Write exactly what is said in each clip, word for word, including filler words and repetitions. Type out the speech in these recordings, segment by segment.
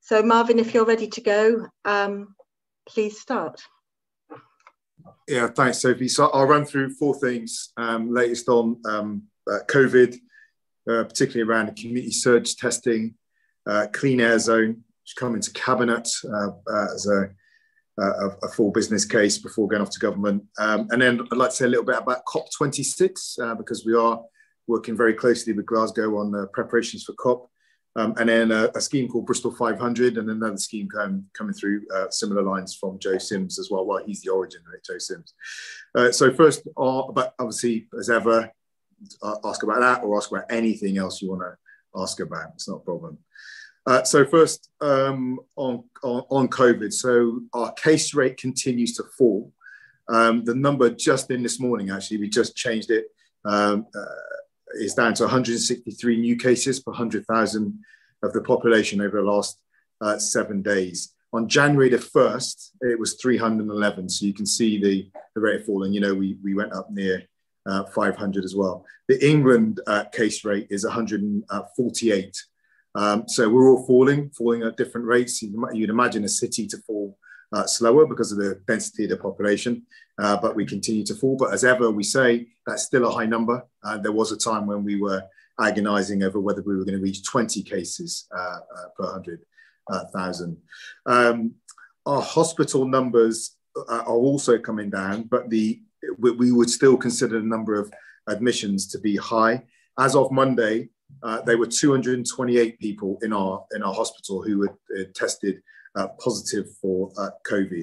So Marvin, if you're ready to go, um, please start. Yeah, thanks, Sophie. So I'll run through four things, um, latest on um, uh, COVID, uh, particularly around the community surge testing, uh, clean air zone, which come into cabinet uh, uh, as a, a, a full business case before going off to government. Um, and then I'd like to say a little bit about COP twenty-six, uh, because we are working very closely with Glasgow on the preparations for COP. Um, and then a, a scheme called Bristol five hundred, and another scheme come, coming through uh, similar lines from Joe Sims as well. Well, he's the origin of it, Joe Sims. Uh, so first, uh, about obviously, as ever, uh, ask about that or ask about anything else you want to ask about. It's not a problem. Uh, so first, um, on, on, on COVID. So our case rate continues to fall. Um, the number just in this morning, actually, we just changed it. Um, uh, is down to one hundred sixty-three new cases per one hundred thousand of the population over the last uh, seven days. On January the first, it was three hundred eleven. So you can see the, the rate of falling. You know, we, we went up near uh, five hundred as well. The England uh, case rate is one hundred forty-eight. Um, so we're all falling, falling at different rates. You'd imagine a city to fall Uh, slower because of the density of the population, uh, but we continue to fall. But as ever, we say that's still a high number. Uh, there was a time when we were agonizing over whether we were going to reach twenty cases uh, uh, per one hundred thousand. Um, our hospital numbers uh, are also coming down, but the we, we would still consider the number of admissions to be high. As of Monday, uh, there were two hundred twenty-eight people in our in our hospital who were uh, tested Uh, positive for uh, COVID.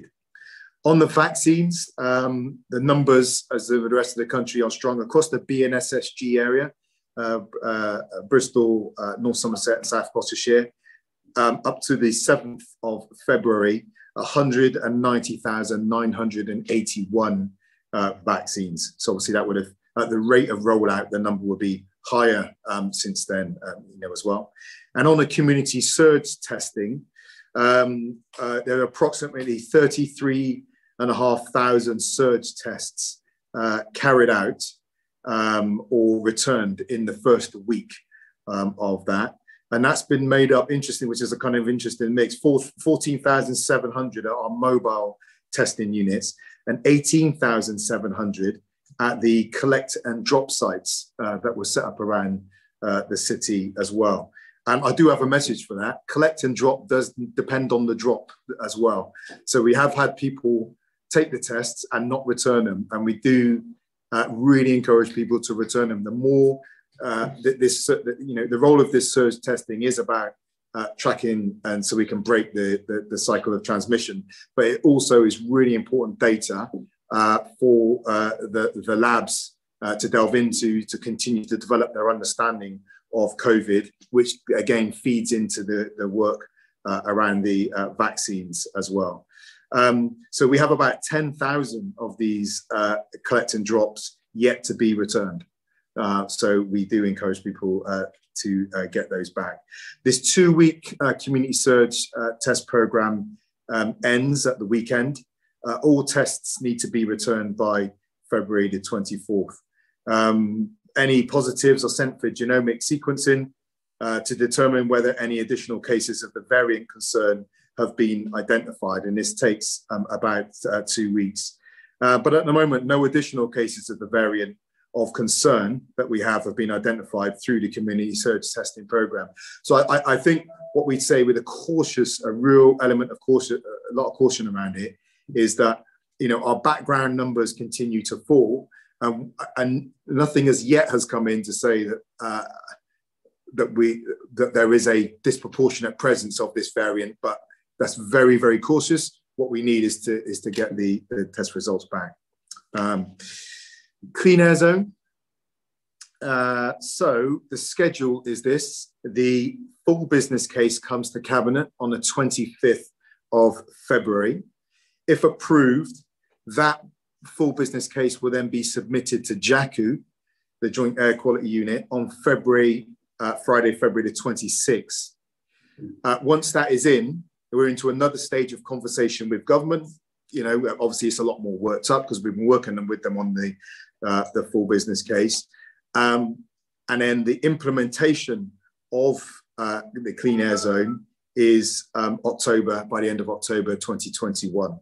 On the vaccines, um, the numbers, as the rest of the country, are strong across the B N S S G area, uh, uh, Bristol, uh, North Somerset, and South Gloucestershire. Um, up to the seventh of February, one hundred ninety thousand nine hundred eighty-one uh, vaccines. So obviously that would have, at the rate of rollout, the number would be higher um, since then, um, you know, as well. And on the community surge testing, Um, uh, there are approximately thirty-three and a half thousand surge tests uh, carried out um, or returned in the first week um, of that. And that's been made up, interesting, which is a kind of interesting mix. fourteen thousand seven hundred are mobile testing units and eighteen thousand seven hundred at the collect and drop sites uh, that were set up around uh, the city as well. And I do have a message for that. Collect and drop does depend on the drop as well. So we have had people take the tests and not return them. And we do uh, really encourage people to return them. The more uh, this, you know, the role of this surge testing is about uh, tracking, and so we can break the, the, the cycle of transmission. But it also is really important data uh, for uh, the, the labs uh, to delve into, to continue to develop their understanding of COVID, which again feeds into the, the work uh, around the uh, vaccines as well. Um, so we have about ten thousand of these uh, collect and drops yet to be returned. Uh, so we do encourage people uh, to uh, get those back. This two-week uh, community surge uh, test program um, ends at the weekend. Uh, all tests need to be returned by February the twenty-fourth. Um, Any positives are sent for genomic sequencing uh, to determine whether any additional cases of the variant concern have been identified. And this takes um, about uh, two weeks. Uh, but at the moment, no additional cases of the variant of concern that we have have been identified through the community surge testing program. So I, I think what we'd say with a cautious, a real element of caution, a lot of caution around it, is that, you know, our background numbers continue to fall. Um, and nothing as yet has come in to say that uh, that we that there is a disproportionate presence of this variant, but that's very, very cautious. What we need is to is to get the, the test results back. Um, clean air zone. Uh, so the schedule is this: the full business case comes to cabinet on the twenty-fifth of February. If approved, that full business case will then be submitted to J A C U, the Joint Air Quality Unit, on February, uh, Friday, February the twenty-sixth. Uh, once that is in, we're into another stage of conversation with government. You know, obviously it's a lot more worked up because we've been working with them on the, uh, the full business case. Um, and then the implementation of uh, the clean air zone is um, October, by the end of October twenty twenty-one.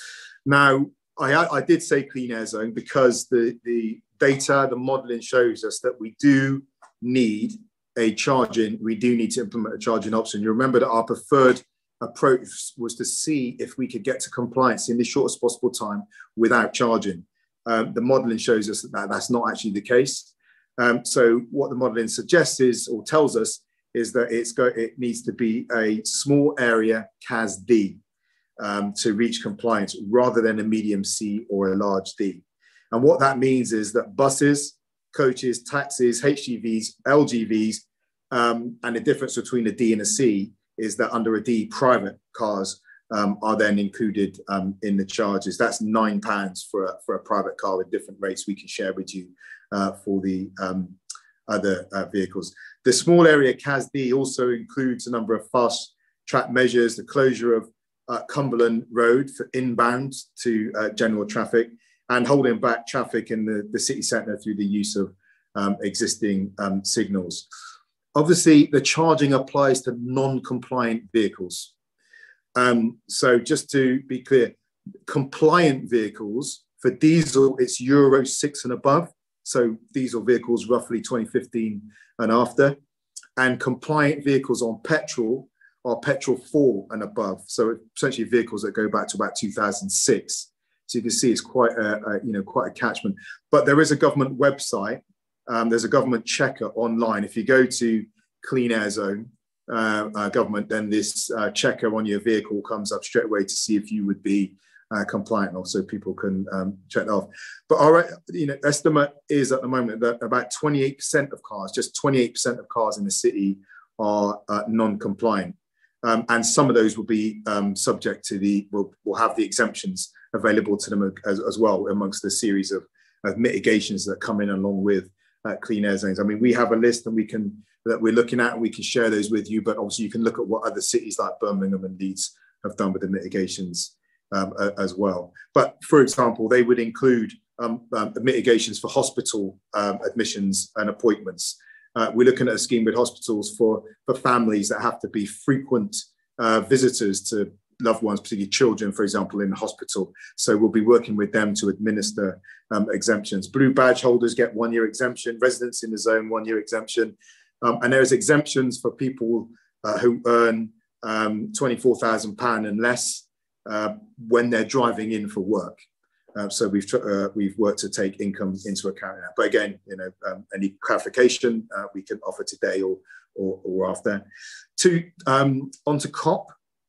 Now, I, I did say clean air zone because the, the data, the modeling shows us that we do need a charging, we do need to implement a charging option. You remember that our preferred approach was to see if we could get to compliance in the shortest possible time without charging. Um, the modeling shows us that that's not actually the case. Um, so what the modeling suggests is, or tells us, is that it's go, it needs to be a small area C A S D um, to reach compliance rather than a medium C or a large D. And what that means is that buses, coaches, taxis, H G Vs, L G Vs, um, and the difference between a D and a C is that under a D, private cars um, are then included um, in the charges. That's nine pounds for a, for a private car with different rates we can share with you uh, for the um, other uh, vehicles. The small area C A S D also includes a number of fast track measures, the closure of uh, Cumberland Road for inbound to uh, general traffic, and holding back traffic in the, the city centre through the use of um, existing um, signals. Obviously, the charging applies to non-compliant vehicles. Um, so just to be clear, compliant vehicles, for diesel, it's Euro six and above. So diesel vehicles roughly twenty fifteen and after. And compliant vehicles on petrol are petrol four and above. So essentially vehicles that go back to about two thousand six. So you can see it's quite a, a you know, quite a catchment. But there is a government website. Um, there's a government checker online. If you go to Clean Air Zone uh, uh, government, then this uh, checker on your vehicle comes up straight away to see if you would be uh, compliant, also people can um, check that off. But our you know, estimate is at the moment that about twenty-eight percent of cars, just twenty-eight percent of cars in the city are uh, non-compliant. Um, and some of those will be um, subject to the, will, will have the exemptions available to them as, as well, amongst the series of, of mitigations that come in along with uh, clean air zones. I mean, we have a list and we can, that we're looking at, and we can share those with you, but obviously you can look at what other cities like Birmingham and Leeds have done with the mitigations um, uh, as well. But for example, they would include um, um, mitigations for hospital um, admissions and appointments. Uh, we're looking at a scheme with hospitals for, for families that have to be frequent uh, visitors to loved ones, particularly children, for example, in the hospital. So we'll be working with them to administer um, exemptions. Blue badge holders get one year exemption, residents in the zone, one year exemption. Um, and there's exemptions for people uh, who earn um, twenty-four thousand pounds and less uh, when they're driving in for work. Uh, so we've uh, we've worked to take income into account now. But again, you know, um, any clarification uh, we can offer today or or, or after. To um, onto COP.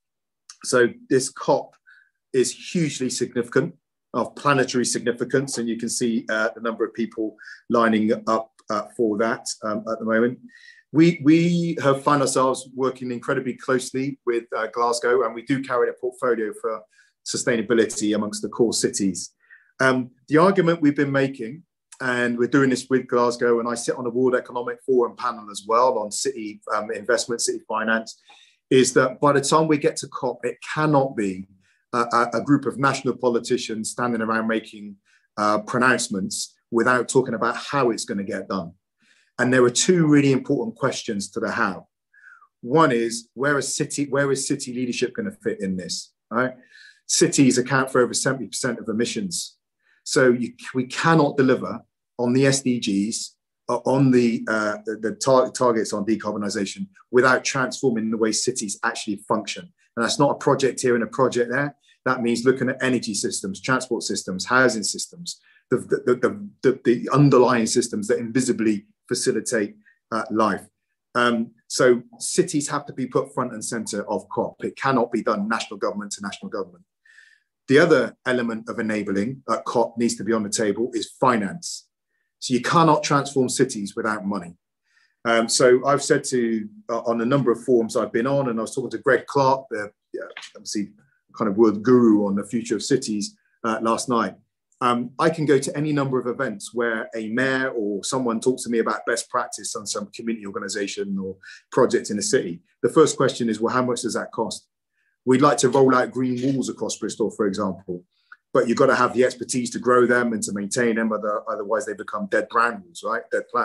So this COP is hugely significant, of planetary significance, and you can see uh, the number of people lining up uh, for that um, at the moment. We we have found ourselves working incredibly closely with uh, Glasgow, and we do carry a portfolio for sustainability amongst the core cities. Um, the argument we've been making, and we're doing this with Glasgow, and I sit on the World Economic Forum panel as well on city um, investment, city finance, is that by the time we get to COP, it cannot be a, a group of national politicians standing around making uh, pronouncements without talking about how it's going to get done. And there are two really important questions to the how. One is, where is city, where is city leadership going to fit in this? Right? Cities account for over seventy percent of emissions. So you, we cannot deliver on the S D Gs, uh, on the, uh, the, the tar targets on decarbonisation without transforming the way cities actually function. And that's not a project here and a project there. That means looking at energy systems, transport systems, housing systems, the, the, the, the, the underlying systems that invisibly facilitate uh, life. Um, so cities have to be put front and centre of COP. It cannot be done national government to national government. The other element of enabling at COP needs to be on the table is finance. So you cannot transform cities without money. Um, so I've said to, uh, on a number of forums I've been on, and I was talking to Greg Clark, the yeah, obviously kind of world guru on the future of cities uh, last night. Um, I can go to any number of events where a mayor or someone talks to me about best practice on some community organisation or project in a city. The first question is, well, how much does that cost? We'd like to roll out green walls across Bristol, for example, but you've got to have the expertise to grow them and to maintain them, otherwise they become dead brown walls, right? Dead plants.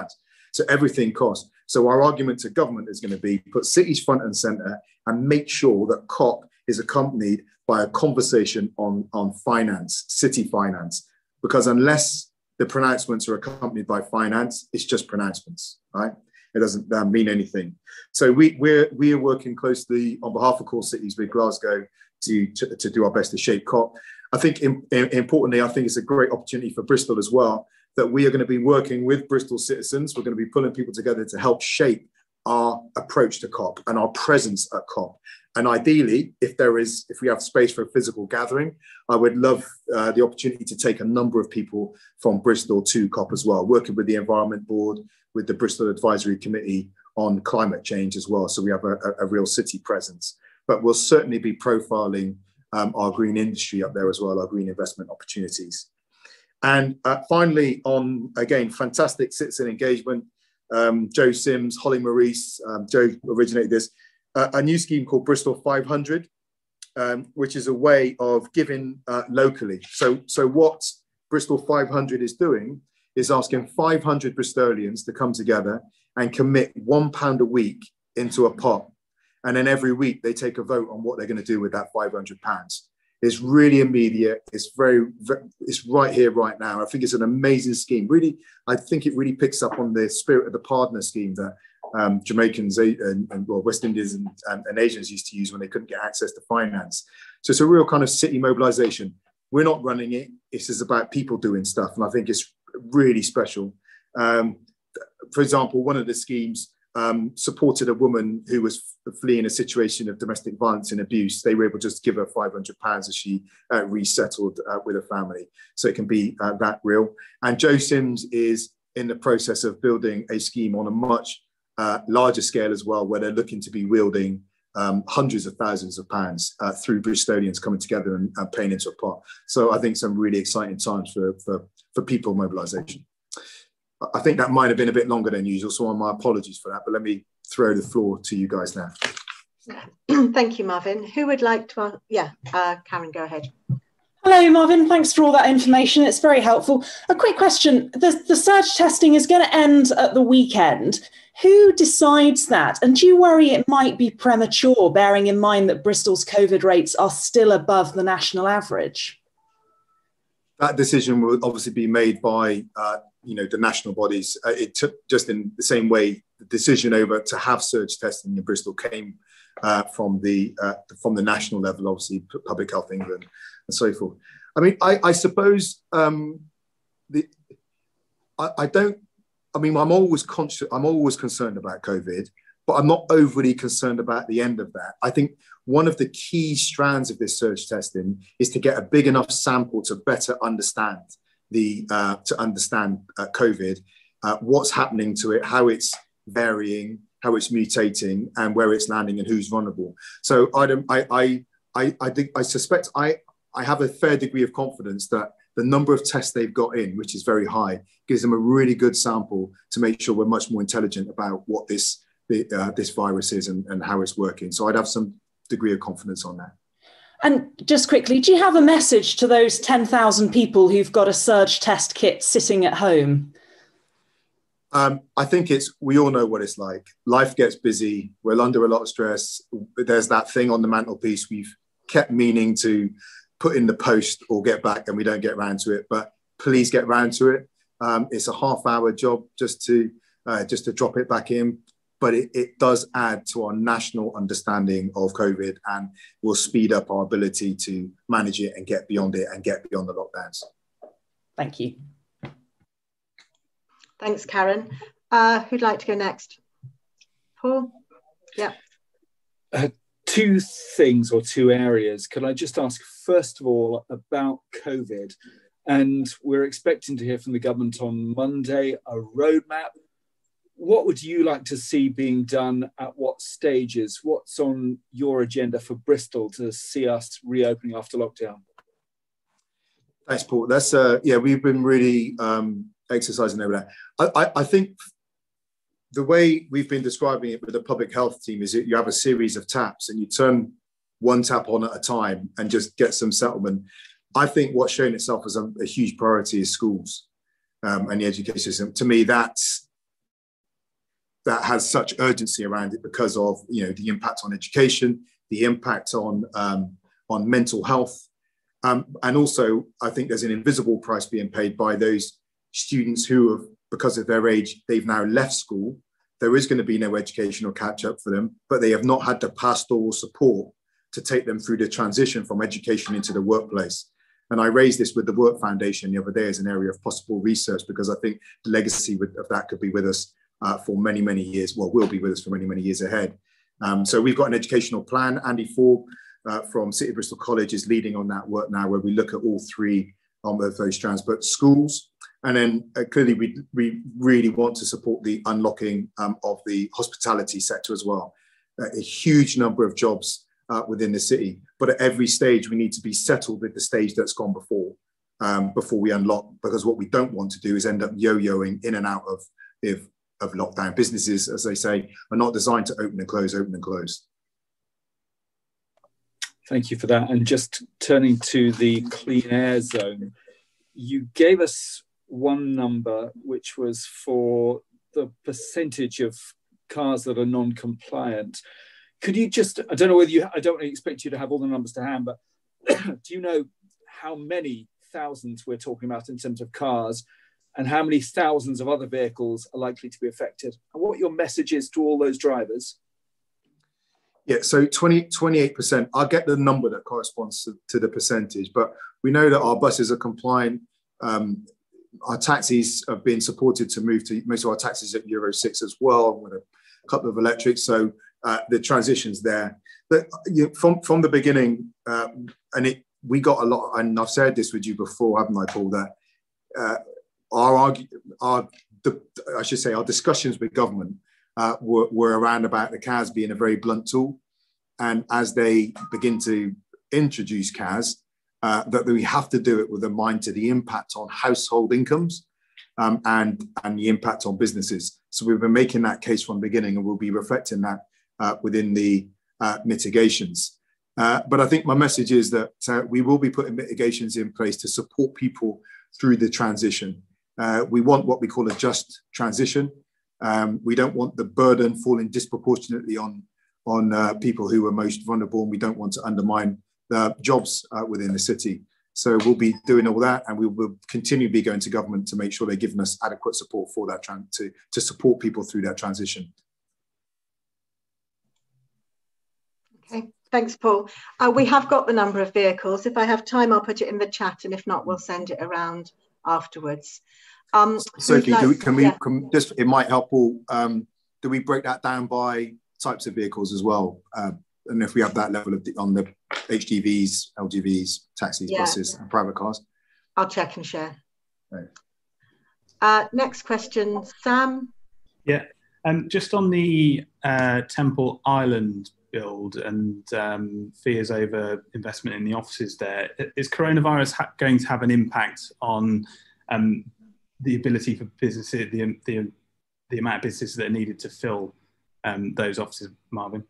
So everything costs. So our argument to government is going to be put cities front and centre and make sure that COP is accompanied by a conversation on, on finance, city finance, because unless the pronouncements are accompanied by finance, it's just pronouncements, right? It doesn't uh, mean anything. So we, we're, we are working closely on behalf of core cities with Glasgow to, to, to do our best to shape COP. I think in, in, importantly, I think it's a great opportunity for Bristol as well, that we are going to be working with Bristol citizens. We're going to be pulling people together to help shape our approach to COP and our presence at COP. And ideally, if there is, if we have space for a physical gathering, I would love uh, the opportunity to take a number of people from Bristol to COP as well, working with the Environment Board, with the Bristol Advisory Committee on climate change as well. So we have a, a, a real city presence, but we'll certainly be profiling um, our green industry up there as well, our green investment opportunities. And uh, finally, on, again, fantastic citizen engagement, um, Joe Sims, Holly Maurice, um, Joe originated this, uh, a new scheme called Bristol five hundred, um, which is a way of giving uh, locally. So, so what Bristol five hundred is doing is asking five hundred Bristolians to come together and commit one pound a week into a pot. And then every week they take a vote on what they're going to do with that five hundred pounds. It's really immediate. It's very, very, it's right here, right now. I think it's an amazing scheme. Really, I think it really picks up on the spirit of the partner scheme that um, Jamaicans and, and well, West Indians and, and, and Asians used to use when they couldn't get access to finance. So it's a real kind of city mobilization. We're not running it. It's just about people doing stuff. And I think it's really special. Um, for example, one of the schemes um, supported a woman who was fleeing a situation of domestic violence and abuse. They were able to just give her five hundred pounds as she uh, resettled uh, with her family. So it can be uh, that real. And Joe Sims is in the process of building a scheme on a much uh, larger scale as well, where they're looking to be wielding um, hundreds of thousands of pounds uh, through Bristolians coming together and, and paying into a pot. So I think some really exciting times for, for, for people mobilisation. I think that might have been a bit longer than usual, so my apologies for that, but let me throw the floor to you guys now. Thank you, Marvin. Who would like to, uh, yeah, uh, Karen, go ahead. Hello, Marvin. Thanks for all that information. It's very helpful. A quick question. The, the surge testing is going to end at the weekend. Who decides that? And do you worry it might be premature, bearing in mind that Bristol's COVID rates are still above the national average? That decision will obviously be made by uh, you know, the national bodies. Uh, it took just in the same way the decision over to have surge testing in Bristol came uh, from the uh, from the national level, obviously Public Health England and so forth. I mean, I, I suppose um, the I, I don't. I mean, I'm always conscious. I'm always concerned about COVID, but I'm not overly concerned about the end of that. I think one of the key strands of this surge testing is to get a big enough sample to better understand the uh, to understand uh, COVID, uh, what's happening to it, how it's varying, how it's mutating, and where it's landing and who's vulnerable. So I don't, I I I I, think, I suspect I I have a fair degree of confidence that the number of tests they've got in, which is very high, gives them a really good sample to make sure we're much more intelligent about what this uh, this virus is and, and how it's working. So I'd have some degree of confidence on that. And just quickly, do you have a message to those ten thousand people who've got a surge test kit sitting at home? Um, I think it's, we all know what it's like. Life gets busy. We're under a lot of stress. There's that thing on the mantelpiece we've kept meaning to put in the post or get back and we don't get around to it, but please get around to it. Um, it's a half hour job just to, uh, just to drop it back in. But it, it does add to our national understanding of COVID and will speed up our ability to manage it and get beyond it and get beyond the lockdowns. Thank you. Thanks, Karen. Uh, who'd like to go next? Paul? Yeah. Uh, two things or two areas. Can I just ask, first of all, about COVID? And we're expecting to hear from the government on Monday a roadmap. What would you like to see being done at what stages? What's on your agenda for Bristol to see us reopening after lockdown? Thanks, Paul. That's uh, yeah, we've been really um, exercising over that. I, I, I think the way we've been describing it with the public health team is that you have a series of taps and you turn one tap on at a time and just get some settlement. I think what's shown itself as a, a huge priority is schools um, and the education system. To me, that's that has such urgency around it because of, you know, the impact on education, the impact on, um, on mental health. Um, and also, I think there's an invisible price being paid by those students who have, because of their age, they've now left school. There is going to be no educational catch up for them, but they have not had the pastoral support to take them through the transition from education into the workplace. And I raised this with the Work Foundation the other day as an area of possible research, because I think the legacy of that could be with us uh, for many, many years, well, will be with us for many, many years ahead. Um, so we've got an educational plan. Andy Ford uh, from City Bristol College is leading on that work now, where we look at all three um, of those strands, but schools. And then uh, clearly we, we really want to support the unlocking um, of the hospitality sector as well. Uh, a huge number of jobs Uh, within the city, but at every stage we need to be settled with the stage that's gone before, um, before we unlock, because what we don't want to do is end up yo-yoing in and out of, if, of lockdown. Businesses, as they say, are not designed to open and close, open and close. Thank you for that. And just turning to the clean air zone, you gave us one number, which was for the percentage of cars that are non-compliant. Could you just, I don't know whether you, I don't expect you to have all the numbers to hand, but do you know how many thousands we're talking about in terms of cars, and how many thousands of other vehicles are likely to be affected, and what your message is to all those drivers? Yeah, so twenty, twenty-eight percent, I'll get the number that corresponds to, to the percentage, but we know that our buses are compliant. Um, our taxis have been supported to move to, most of our taxis at Euro six as well, with a couple of electrics. So Uh, the transitions there, but you know, from from the beginning, uh, and it we got a lot. And I've said this with you before, haven't I, Paul? That uh, our argue, our the, I should say our discussions with government uh, were, were around about the C A S being a very blunt tool, and as they begin to introduce C A S, uh, that we have to do it with a mind to the impact on household incomes. Um, and and the impact on businesses. So we've been making that case from the beginning, and we'll be reflecting that Uh, within the uh, mitigations. Uh, but I think my message is that uh, we will be putting mitigations in place to support people through the transition. Uh, we want what we call a just transition. Um, we don't want the burden falling disproportionately on, on uh, people who are most vulnerable, and we don't want to undermine the jobs uh, within the city. So we'll be doing all that, and we will continue to be going to government to make sure they're giving us adequate support for that, to, to support people through that transition. Okay, thanks, Paul. Uh, we have got the number of vehicles. If I have time, I'll put it in the chat, and if not, we'll send it around afterwards. Um, Sophie, like, do we, can we, yeah. can just, it might help, Paul, um, do we break that down by types of vehicles as well? Uh, and if we have that level of the, on the H G Vs, L G Vs, taxis, yeah. buses, and private cars? I'll check and share. Right. Uh, next question, Sam. Yeah, um, just on the uh, Temple Island build and um, fears over investment in the offices there, is coronavirus ha going to have an impact on um, the ability for businesses, the, the, the amount of businesses that are needed to fill um, those offices, Marvin?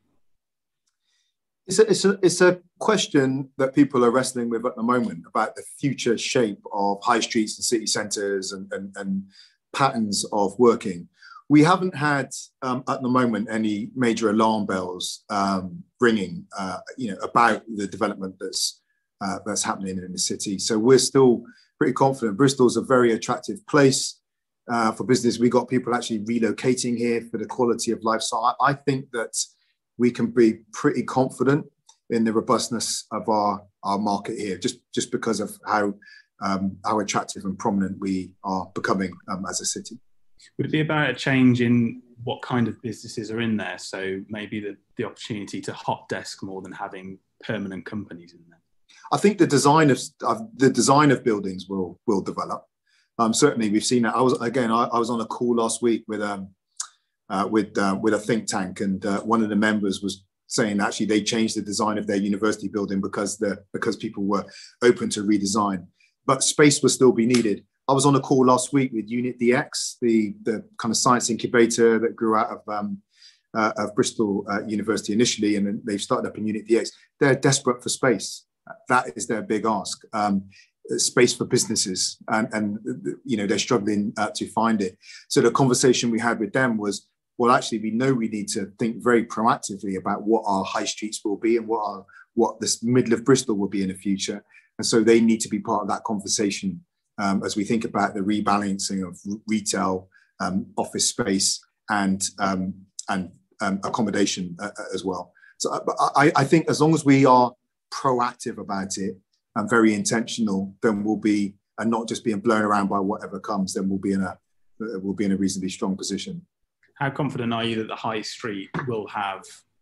It's a, it's, a, it's a question that people are wrestling with at the moment about the future shape of high streets and city centres and, and, and patterns of working. We haven't had um, at the moment any major alarm bells um, ringing, uh, you know, about the development that's uh, that's happening in the city. So we're still pretty confident. Bristol's a very attractive place uh, for business. We got people actually relocating here for the quality of life. So I, I think that we can be pretty confident in the robustness of our our market here, just just because of how um, how attractive and prominent we are becoming um, as a city. Would it be about a change in what kind of businesses are in there? So maybe the, the opportunity to hot desk more than having permanent companies in there? I think the design of, of the design of buildings will will develop. Um, certainly, we've seen that. I was again, I, I was on a call last week with um uh, with uh, with a think tank, and uh, one of the members was saying actually they changed the design of their university building because the because people were open to redesign, but space will still be needed. I was on a call last week with Unit D X, the, the kind of science incubator that grew out of, um, uh, of Bristol uh, University initially, and then they've started up in Unit D X. They're desperate for space. That is their big ask. Um, space for businesses, and, and you know, they're struggling uh, to find it. So the conversation we had with them was, well, actually, we know we need to think very proactively about what our high streets will be and what our what this middle of Bristol will be in the future. And so they need to be part of that conversation um, as we think about the rebalancing of retail, um, office space, and um, and um, accommodation uh, as well. So I, I think as long as we are proactive about it and very intentional, then we'll be, and not just being blown around by whatever comes, then we'll be in a we'll be in a reasonably strong position. How confident are you that the high street will have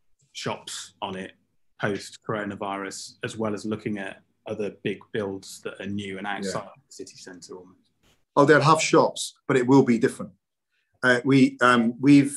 shops on it post coronavirus, as well as looking at other big builds that are new and outside yeah. the city centre almost? Oh, they'll have shops, but it will be different. Uh, we um, we've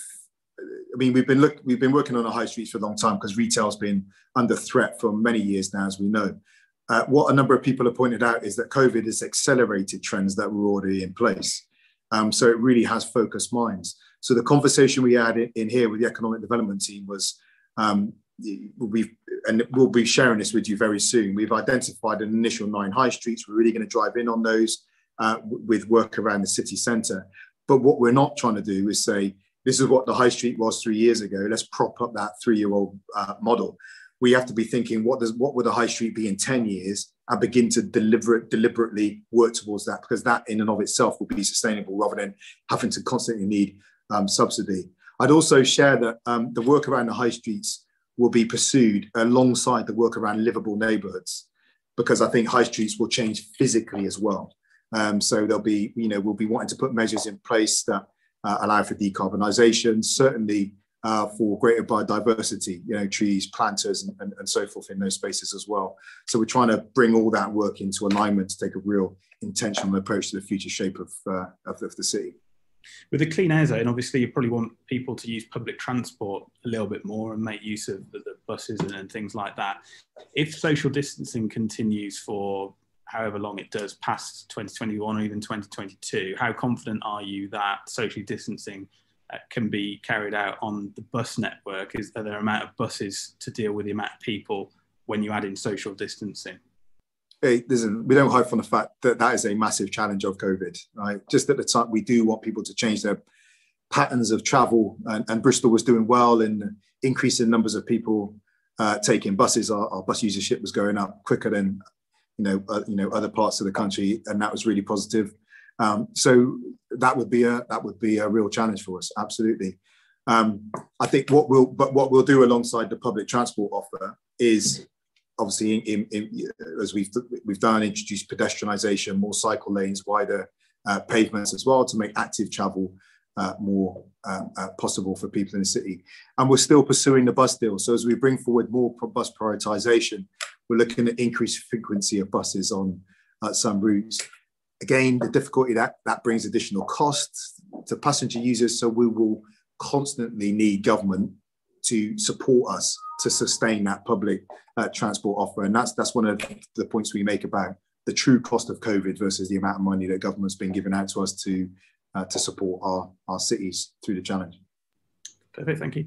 I mean we've been look we've been working on the high streets for a long time because retail's been under threat for many years now, as we know. Uh, what a number of people have pointed out is that COVID has accelerated trends that were already in place. Um, so it really has focused minds. So the conversation we had in, in here with the economic development team was, um, we've, and we'll be sharing this with you very soon. We've identified an initial nine high streets. We're really going to drive in on those uh, with work around the city centre. But what we're not trying to do is say, this is what the high street was three years ago. Let's prop up that three-year-old uh, model. We have to be thinking, what does what would the high street be in ten years, and begin to deliberate, deliberately work towards that, because that in and of itself will be sustainable rather than having to constantly need um, subsidy. I'd also share that um, the work around the high streets will be pursued alongside the work around livable neighbourhoods, because I think high streets will change physically as well. Um, so there'll be, you know, we'll be wanting to put measures in place that uh, allow for decarbonisation, certainly uh, for greater biodiversity, you know, trees, planters, and, and, and so forth in those spaces as well. So we're trying to bring all that work into alignment to take a real intentional approach to the future shape of, uh, of, of the city. With the clean air zone, obviously you probably want people to use public transport a little bit more and make use of the, the buses and, and things like that. If social distancing continues for however long it does past twenty twenty-one or even twenty twenty-two, how confident are you that social distancing uh, can be carried out on the bus network? Is are there an amount of buses to deal with the amount of people when you add in social distancing? Hey, listen, we don't hide from the fact that that is a massive challenge of COVID, right? Just at the time, we do want people to change their patterns of travel, and, and Bristol was doing well in increasing numbers of people uh, taking buses. Our, our bus usership was going up quicker than, you know, uh, you know, other parts of the country, and that was really positive. Um, so that would be a that would be a real challenge for us, absolutely. Um, I think what we'll but what we'll do alongside the public transport offer is, obviously, in, in, in, as we've we've done, introduce pedestrianisation, more cycle lanes, wider uh, pavements as well, to make active travel uh, more uh, uh, possible for people in the city. And we're still pursuing the bus deal. So as we bring forward more bus prioritisation, we're looking at increased frequency of buses on uh, some routes. Again, the difficulty that that brings additional costs to passenger users. So we will constantly need government to support us to sustain that public uh, transport offer. And that's that's one of the points we make about the true cost of COVID versus the amount of money that government's been giving out to us to uh, to support our, our cities through the challenge. Perfect, thank you.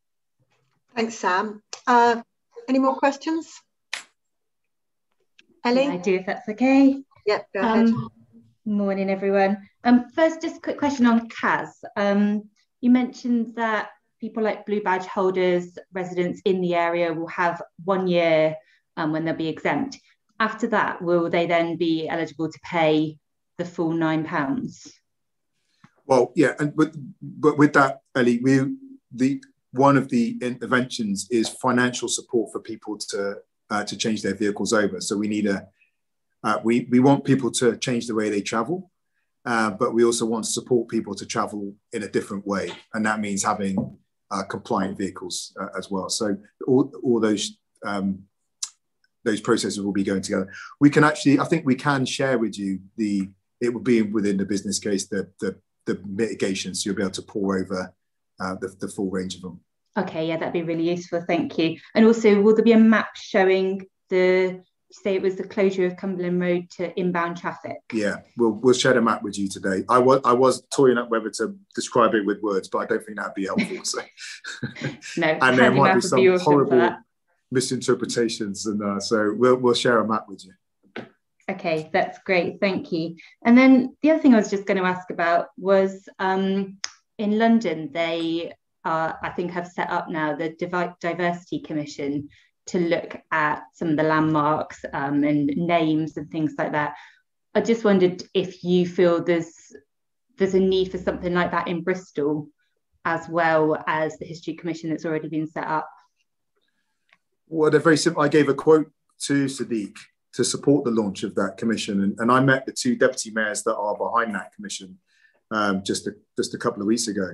Thanks, Sam. Uh, any more questions? Ellie? Yeah, I do, if that's okay. Yep, go ahead. Um, morning, everyone. Um, first, just a quick question on C A S. Um, you mentioned that people like blue badge holders, residents in the area will have one year um, when they'll be exempt. After that, will they then be eligible to pay the full nine pounds? Well, yeah, and but, but with that, Ellie, we the one of the interventions is financial support for people to uh, to change their vehicles over. So we need a uh, we we want people to change the way they travel, uh, but we also want to support people to travel in a different way, and that means having Uh, compliant vehicles uh, as well. So all, all those um, those processes will be going together. We can actually, I think we can share with you the, it will be within the business case, the the, the mitigations, so you'll be able to pour over uh, the, the full range of them. Okay, yeah, that'd be really useful, thank you. And also, will there be a map showing the, say it was the closure of Cumberland Road to inbound traffic? Yeah, we'll we'll share a map with you today. I was I was toying up whether to describe it with words, but I don't think that'd be helpful. So. No, and there might be some awesome horrible misinterpretations, and uh, so we'll we'll share a map with you. Okay, that's great, thank you. And then the other thing I was just going to ask about was um, in London, they uh, I think have set up now the Div- Diversity Commission to look at some of the landmarks um, and names and things like that. I just wondered if you feel there's there's a need for something like that in Bristol, as well as the History Commission that's already been set up. Well, they're very simple. I gave a quote to Sadiq to support the launch of that commission, and, and I met the two deputy mayors that are behind that commission um, just a, just a couple of weeks ago.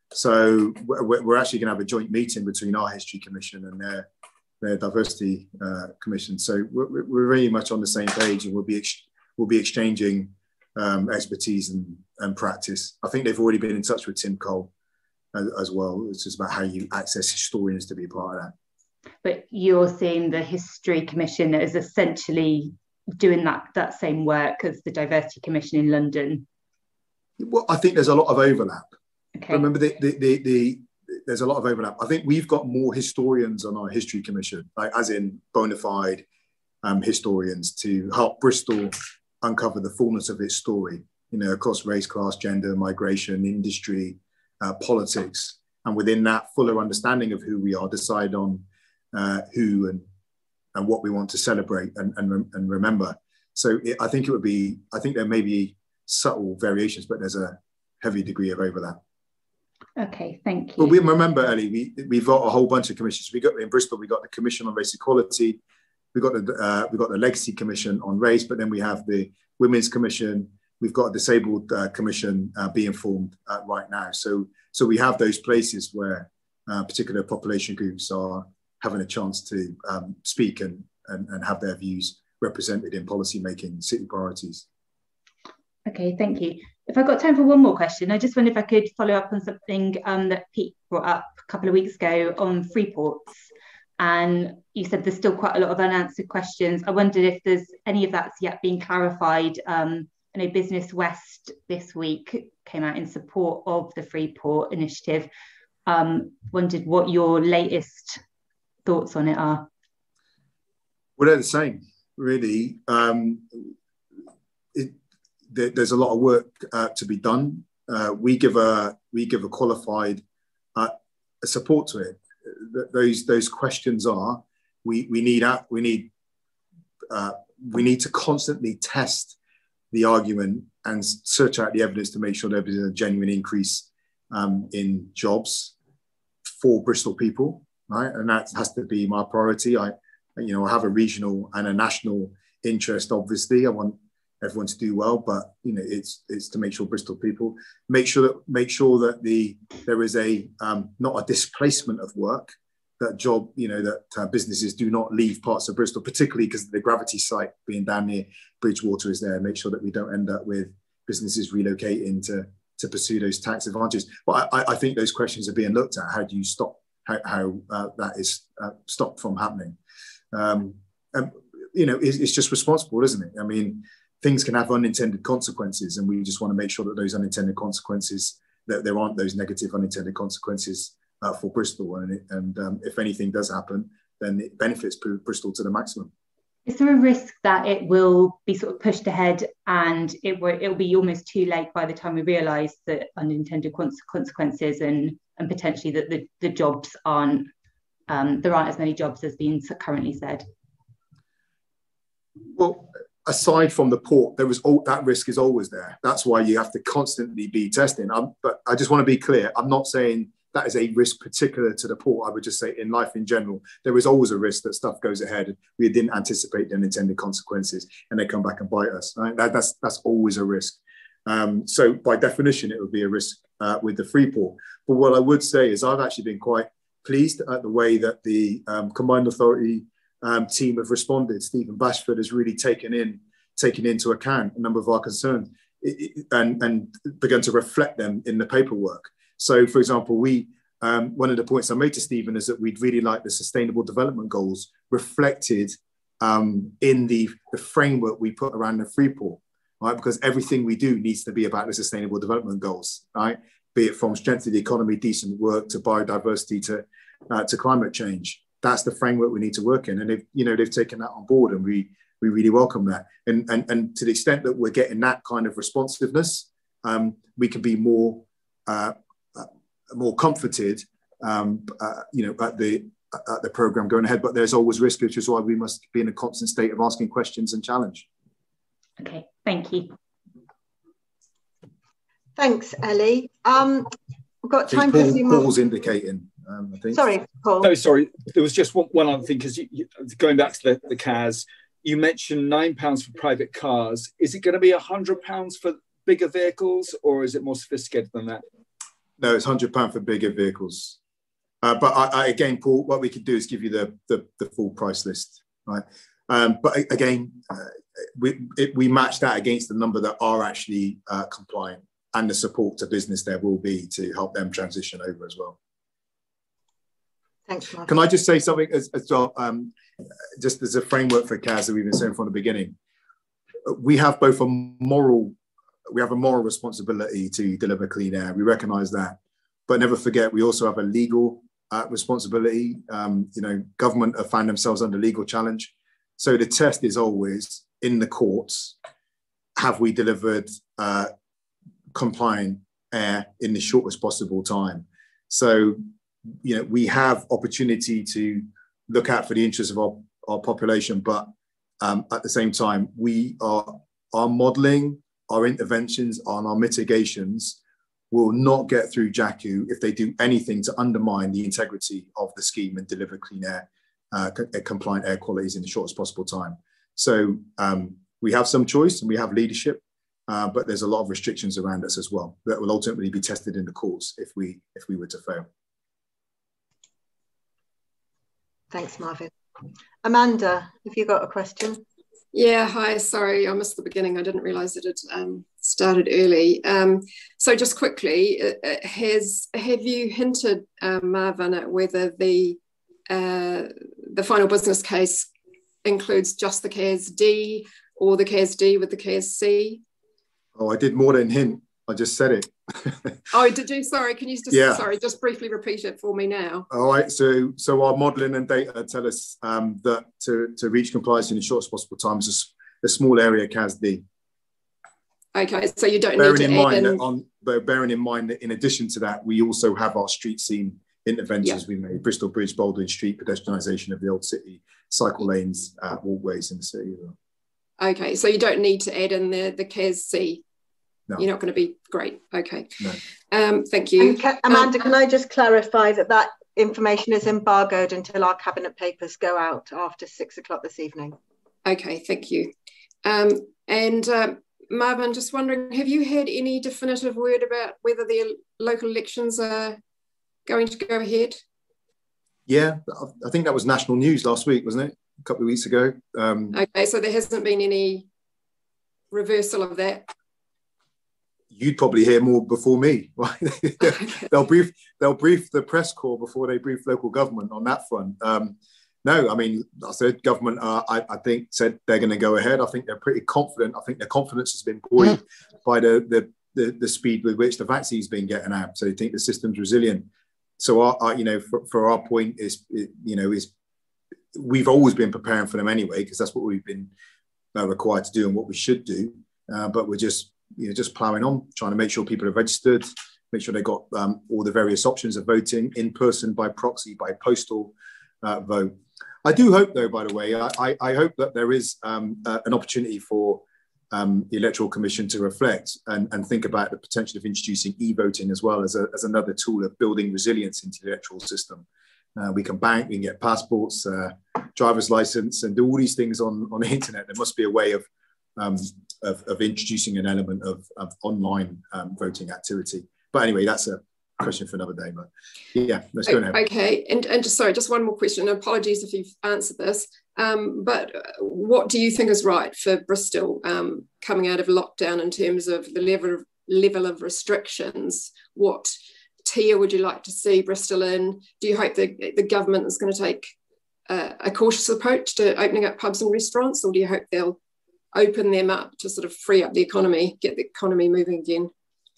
So we're, we're actually going to have a joint meeting between our History Commission and their their Diversity uh, Commission. So we're, we're very much on the same page, and we'll be ex- we'll be exchanging um, expertise and, and practice. I think they've already been in touch with Tim Cole as, as well. It's just about how you access historians to be part of that. But you're seeing the History Commission as essentially doing that that same work as the Diversity Commission in London? Well, I think there's a lot of overlap. Okay. Remember, the, the, the, the, there's a lot of overlap. I think we've got more historians on our History Commission, like as in bona fide um, historians, to help Bristol uncover the fullness of its story, you know, across race, class, gender, migration, industry, uh, politics. And within that fuller understanding of who we are, decide on uh, who and, and what we want to celebrate and, and, and remember. So it, I think it would be, I think there may be subtle variations, but there's a heavy degree of overlap. Okay, thank you. But we remember, Ellie, we, we've got a whole bunch of commissions. We got in Bristol, we got the Commission on Race Equality, we got the uh, we got the Legacy Commission on Race, but then we have the Women's Commission. We've got a Disabled uh, Commission uh, being formed uh, right now. So so we have those places where uh, particular population groups are having a chance to um, speak and, and and have their views represented in policy making, city priorities. Okay, thank you. If I've got time for one more question, I just wonder if I could follow up on something um, that Pete brought up a couple of weeks ago on free ports. And you said there's still quite a lot of unanswered questions. I wondered if there's any of that's yet been clarified. Um, I know Business West this week came out in support of the free port initiative. Um, wondered what your latest thoughts on it are. Well, they're the same, really. Um, it, there, there's a lot of work uh, to be done. Uh, we give a we give a qualified uh, support to it. Those those questions are we we need out we need uh, we need to constantly test the argument and search out the evidence to make sure there is a genuine increase um, in jobs for Bristol people, right? And that has to be my priority. I you know I have a regional and a national interest. Obviously, I want everyone to do well, but you know it's it's to make sure Bristol people make sure that make sure that the there is a um, not a displacement of work, that job you know that uh, businesses do not leave parts of Bristol, particularly because the gravity site being down near Bridgewater is there. Make sure that we don't end up with businesses relocating to to pursue those tax advantages. But I, I think those questions are being looked at. How do you stop how, how uh, that is uh, stopped from happening? Um, and you know it's, it's just responsible, isn't it? I mean, things can have unintended consequences, and we just want to make sure that those unintended consequences, that there aren't those negative unintended consequences uh, for Bristol. And, it, and um, if anything does happen, then it benefits Bristol to the maximum. Is there a risk that it will be sort of pushed ahead and it will it'll be almost too late by the time we realise the unintended consequences and, and potentially that the, the jobs aren't, um, there aren't as many jobs as being currently said? Well, aside from the port, there was all that risk is always there. That's why you have to constantly be testing. Um, but I just want to be clear. I'm not saying that is a risk particular to the port. I would just say in life in general, there is always a risk that stuff goes ahead. We didn't anticipate the unintended consequences and they come back and bite us. Right? That, that's, that's always a risk. Um, so by definition, it would be a risk uh, with the free port. But what I would say is I've actually been quite pleased at the way that the um, Combined Authority Um, team have responded. Stephen Bashford has really taken in, taken into account a number of our concerns it, it, and, and begun to reflect them in the paperwork. So, for example, we um, one of the points I made to Stephen is that we'd really like the Sustainable Development Goals reflected um, in the, the framework we put around the free port, right? Because everything we do needs to be about the Sustainable Development Goals, right? Be it from strength of the economy, decent work, to biodiversity, to uh, to climate change. That's the framework we need to work in, and they've, you know, they've taken that on board, and we we really welcome that. And and and to the extent that we're getting that kind of responsiveness, um, we can be more uh, more comforted, um, uh, you know, at the at the program going ahead. But there's always risk, which is why we must be in a constant state of asking questions and challenge. Okay, thank you. Thanks, Ellie. Um, we've got time Paul, for a few more. Paul's indicating. Um, I think. Sorry, Paul. No, sorry. There was just one, one other thing, because going back to the, the C A S, you mentioned nine pounds for private cars. Is it going to be one hundred pounds for bigger vehicles, or is it more sophisticated than that? No, it's one hundred pounds for bigger vehicles. Uh, but I, I, again, Paul, what we could do is give you the, the, the full price list, right? Um, but again, uh, we, it, we match that against the number that are actually uh, compliant, and the support to business there will be to help them transition over as well. Thanks, Mark. Can I just say something as, as well, um, just as a framework for C A S that we've been saying from the beginning? We have both a moral, we have a moral responsibility to deliver clean air. We recognise that, but never forget we also have a legal uh, responsibility. Um, you know, government have found themselves under legal challenge, so the test is always in the courts: have we delivered uh, compliant air in the shortest possible time? So, you know, we have opportunity to look out for the interests of our, our population, but um, at the same time, we are our modelling, our interventions, and our mitigations will not get through J A C U if they do anything to undermine the integrity of the scheme and deliver clean air, uh, compliant air qualities in the shortest possible time. So um, we have some choice and we have leadership, uh, but there's a lot of restrictions around us as well that will ultimately be tested in the courts if we if we were to fail. Thanks, Marvin. Amanda, have you got a question? Yeah, hi, sorry, I missed the beginning. I didn't realise it had um, started early. Um, so just quickly, uh, has have you hinted, um, Marvin, at whether the uh, the final business case includes just the C A S D or the C A S D with the C A S C? Oh, I did more than hint. I just said it. Oh, did you? Sorry, can you just yeah. sorry just briefly repeat it for me now? All right. So, so our modelling and data tell us um, that to, to reach compliance in the shortest possible time is a, a small area C A S D. Okay, so you don't bearing need to in mind in... that on, but bearing in mind that in addition to that, we also have our street scene interventions. Yeah. We made Bristol Bridge, Baldwin Street, pedestrianisation of the old city, cycle lanes, uh, walkways in the city. Okay, so you don't need to add in the the C A S C. No. You're not going to be great. Okay. No. Um, thank you. Can, Amanda, um, can I just clarify that that information is embargoed until our cabinet papers go out after six o'clock this evening? Okay, thank you. Um, and um, Marvin, just wondering, have you had any definitive word about whether the local elections are going to go ahead? Yeah, I think that was national news last week, wasn't it? A couple of weeks ago. Um, okay, so there hasn't been any reversal of that? You'd probably hear more before me. Right? Okay. they'll brief they'll brief the press corps before they brief local government on that front. Um, no, I mean, I said government. Uh, I, I think said they're going to go ahead. I think they're pretty confident. I think their confidence has been buoyed mm. by the, the the the speed with which the vaccine's been getting out. So they think the system's resilient. So our, our you know, for, for our point is, you know, is we've always been preparing for them anyway, because that's what we've been uh, required to do and what we should do. Uh, but we're just you know, just ploughing on, trying to make sure people are registered, make sure they got um, all the various options of voting in person, by proxy, by postal uh, vote. I do hope, though, by the way, I, I hope that there is um, uh, an opportunity for um, the Electoral Commission to reflect and, and think about the potential of introducing e-voting as well as, a, as another tool of building resilience into the electoral system. Uh, we can bank, we can get passports, uh, driver's license, and do all these things on, on the internet. There must be a way of Um, of, of introducing an element of, of online um, voting activity. But anyway, that's a question for another day. But yeah, let's go ahead. Okay, and, and just sorry, just one more question. Apologies if you've answered this, um, but what do you think is right for Bristol um, coming out of lockdown in terms of the level of, level of restrictions? What tier would you like to see Bristol in? Do you hope the, the government is going to take uh, a cautious approach to opening up pubs and restaurants, or do you hope they'll open them up to sort of free up the economy, get the economy moving again?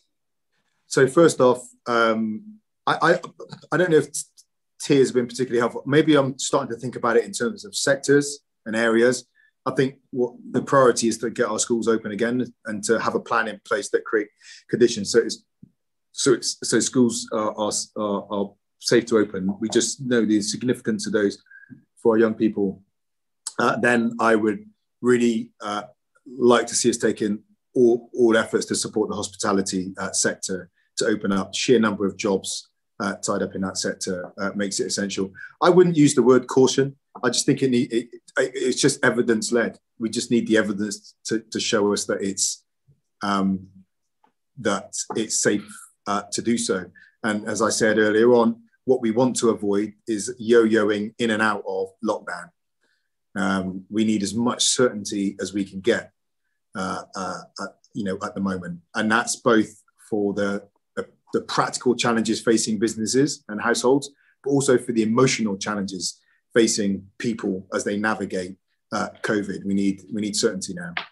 So first off, um, I, I I don't know if tiers have been particularly helpful. Maybe I'm starting to think about it in terms of sectors and areas. I think what the priority is to get our schools open again and to have a plan in place that create conditions. So it's so it's, so schools are, are, are, are safe to open. We just know the significance of those for our young people. Uh, then I would really uh, like to see us taking all, all efforts to support the hospitality uh, sector to open up. Sheer number of jobs uh, tied up in that sector uh, makes it essential. I wouldn't use the word caution. I just think it, need, it, it it's just evidence-led. We just need the evidence to, to show us that it's um, that it's safe uh, to do so. And as I said earlier on, what we want to avoid is yo-yoing in and out of lockdown. Um, we need as much certainty as we can get, uh, uh, at, you know, at the moment. And that's both for the, the, the practical challenges facing businesses and households, but also for the emotional challenges facing people as they navigate uh, COVID. We need, we need certainty now.